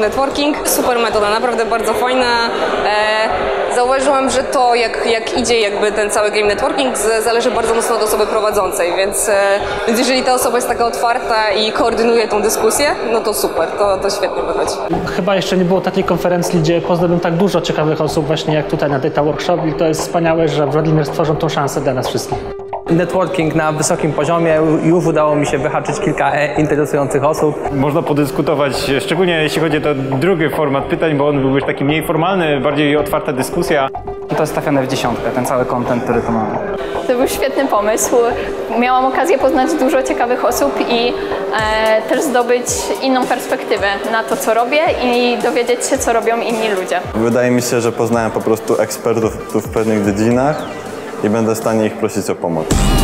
networking. Super metoda, naprawdę bardzo fajna. Zauważyłam, że to jak idzie jakby ten cały game networking zależy bardzo mocno od osoby prowadzącej, więc jeżeli ta osoba jest taka otwarta i koordynuje tą dyskusję, no to super, to świetnie wychodzi. Chyba jeszcze nie było takiej konferencji, gdzie poznałem tak dużo ciekawych osób właśnie jak tutaj na DataWorkshop i to jest wspaniałe, że Wladimir stworzył tą szansę dla nas wszystkich. Networking na wysokim poziomie, już udało mi się wyhaczyć kilka interesujących osób. Można podyskutować, szczególnie jeśli chodzi o ten drugi format pytań, bo on był już taki mniej formalny, bardziej otwarta dyskusja. To jest trafione w dziesiątkę, ten cały content, który tu mamy. To był świetny pomysł. Miałam okazję poznać dużo ciekawych osób i też zdobyć inną perspektywę na to, co robię i dowiedzieć się, co robią inni ludzie. Wydaje mi się, że poznałem po prostu ekspertów w pewnych dziedzinach i będę w stanie ich prosić o pomoc.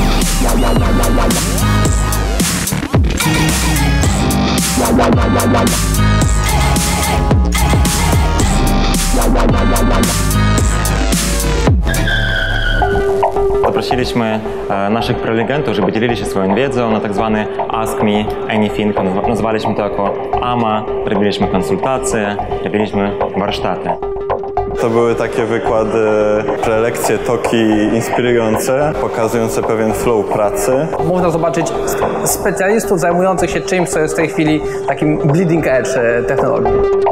Zaprosiliśmy naszych prelegentów, żeby dzielili się swoją wiedzą na tak zwany Ask Me Anything. Nazwaliśmy to jako AMA, robiliśmy konsultacje, robiliśmy warsztaty. To były takie wykłady, prelekcje, toki inspirujące, pokazujące pewien flow pracy. Można zobaczyć specjalistów zajmujących się czymś, co jest w tej chwili takim bleeding edge technologii.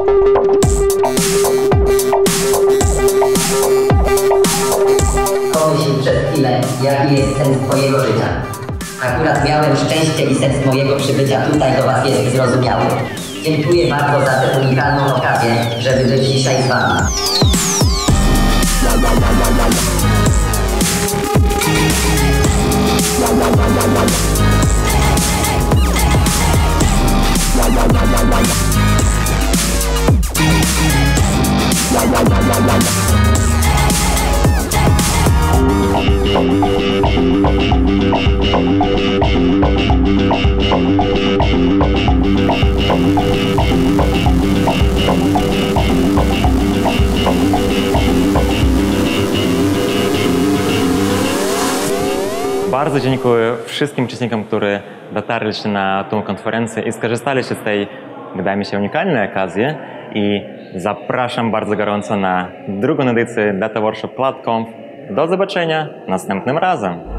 Pomyśl przez chwilę, jaki jest sens twojego życia. Akurat miałem szczęście i sens mojego przybycia tutaj do was jest zrozumiały. Dziękuję bardzo za tę unikalną okazję, żeby być dzisiaj z wami. Bardzo dziękuję wszystkim uczestnikom, którzy dotarli się na tą konferencję i skorzystali się z tej, wydaje mi się, unikalnej okazji i zapraszam bardzo gorąco na drugą edycję DataWorkshop Club Conf. Do zobaczenia następnym razem.